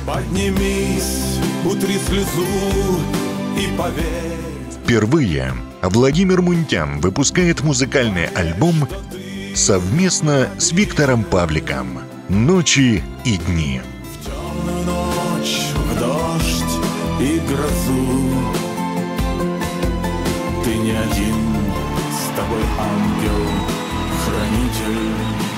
Поднимись, утри слезу и поверь. Впервые Владимир Мунтян выпускает музыкальный альбом совместно с Виктором Павликом «Ночи и дни». В темную ночь, в дождь и грозу ты не один, с тобой ангел-хранитель.